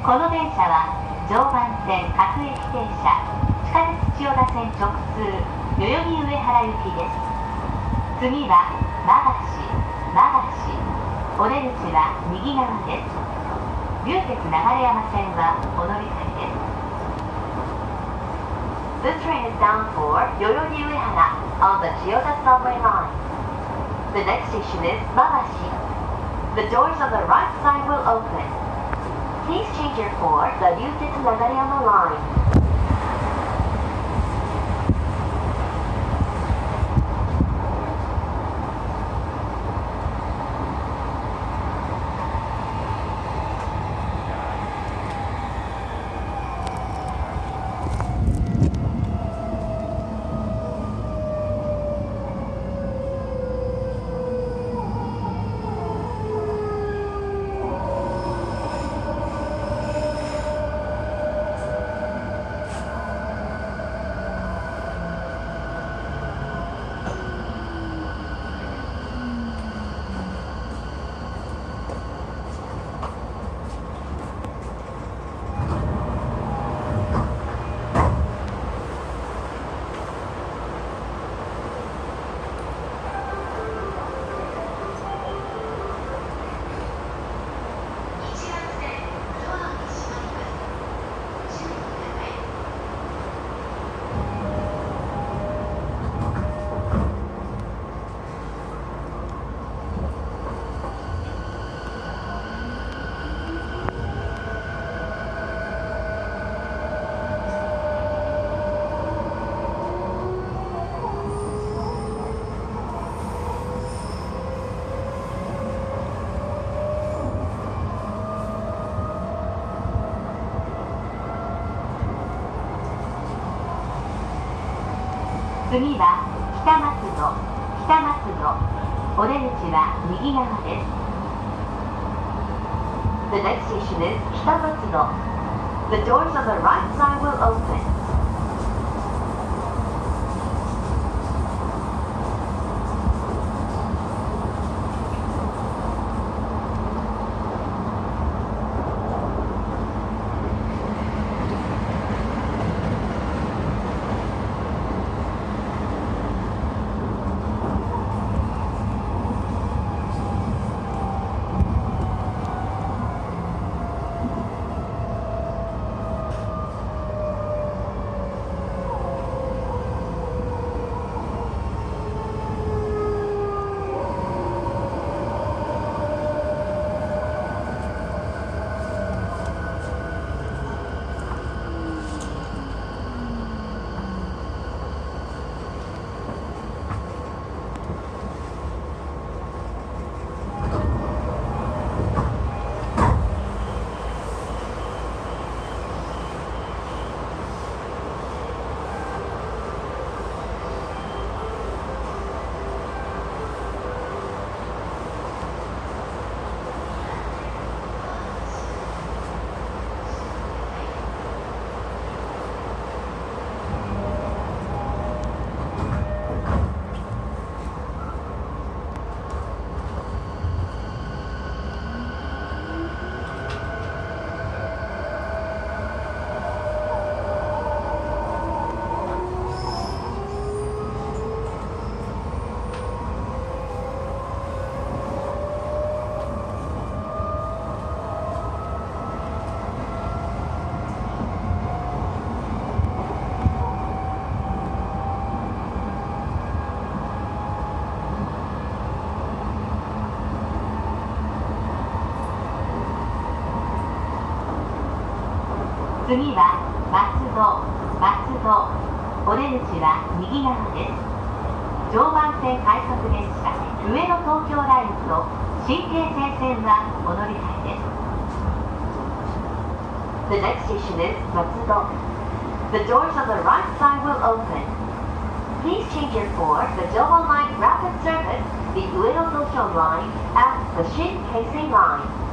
この電車は常磐線各駅停車地下鉄千代田線直通代々木上原行きです。次は馬橋お出口は右側です。流鉄流山線はお乗り換えです。This train is bound for 代々木上原 on the Chiyoda subway line. The next station is Mabashi. The doors on the right side will open. Please change your for the Ryutetsu Nagareyama line. 次は北松戸お出口は右側です。The next station is 北松戸 The doors on the right side will open. 次は松戸お出口は右側です。常磐線快速電車上野東京ラインと新京成線はお乗り換えです。The next station is 松戸 The doors on the right side will open. Please change your for the Jōbon Line Rapid Service, the Ueno Tokyo Line at the Shin Keisei Line.